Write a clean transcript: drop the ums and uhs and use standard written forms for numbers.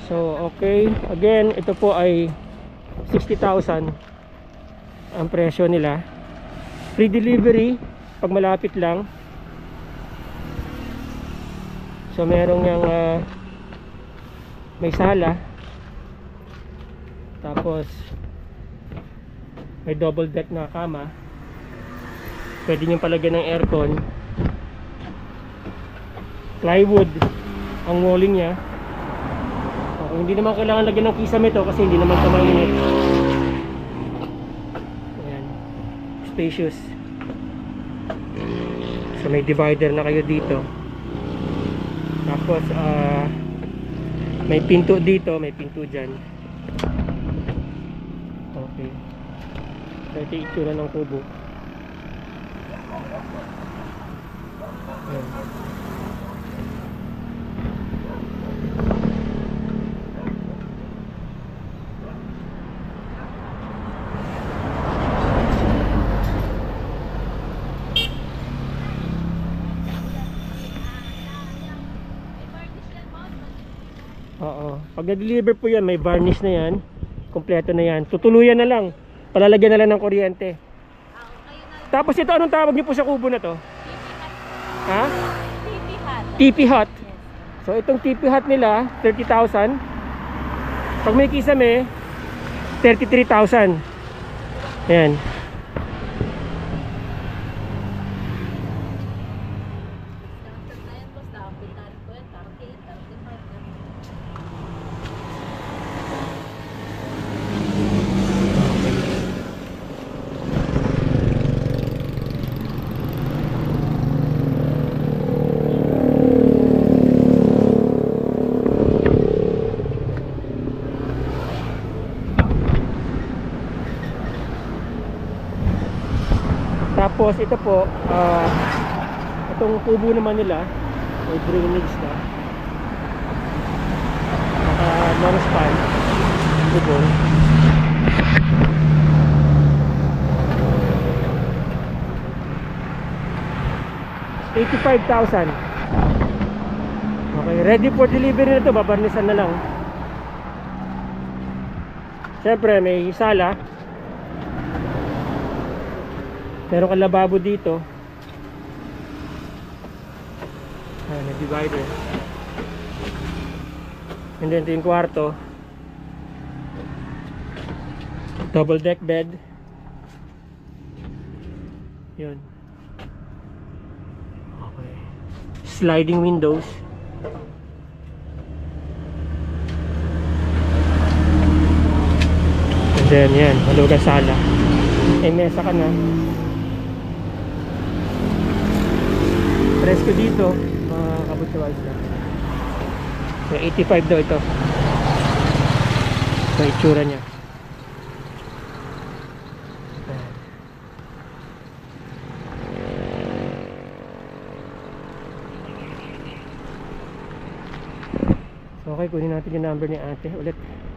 So okay, again ito po ay 60,000 ang presyo nila. Free delivery pag malapit lang. So merong yung may sala, tapos may double deck na kama, pwede nyo palagyan ng aircon, plywood ang walling nya. Hindi naman kailangan lagyan ng kisame to kasi hindi naman ito mainit. Ayan, spacious. So may divider na kayo dito. Tapos may pinto dito, may pinto dyan. Okay, so ito yung itsura ng kubo. Ayan. Oo, pag na-deliver po yan, may varnish na yan, kompleto na yan, tutuluyan na lang, palalagyan na lang ng kuryente. Tapos ito, anong tawag niyo po sa kubo na to? Ha? TP hut. TP hut. So itong TP hut nila 30,000. Pag may kisame 33,000. Ayan. Tapos ito po, itong kubo naman nila, may drainage na, non-span kubo. $85,000. Okay, ready for delivery na to, babarnisan na lang. Siyempre may sala, meron kang lababo dito. May divider. And then ito yung kwarto, double deck bed. Yun. Okay. Sliding windows. And then yan, malugang sala. May mesa ka na. Presko dito, mga kabutsuals na. So 85 daw ito. So itsura nya. So okay, kunin natin yung number ni ate ulit.